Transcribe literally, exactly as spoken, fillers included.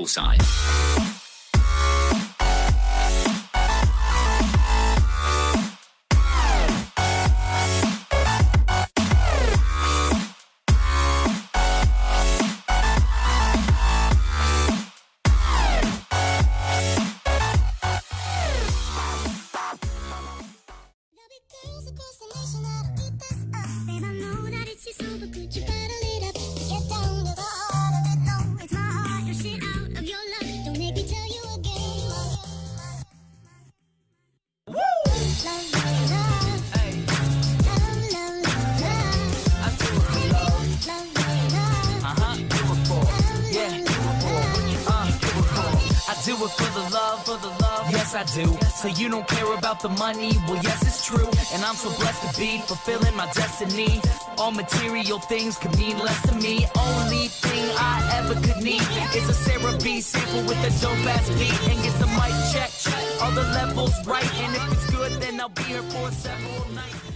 poolside. Do it for the love, for the love. Yes, I do. So you don't care about the money? Well, yes, it's true. And I'm so blessed to be fulfilling my destiny. All material things could mean less to me. Only thing I ever could need is a Sarah B sample with a dope ass beat, and get the mic check, all the levels right. And if it's good, then I'll be here for several nights.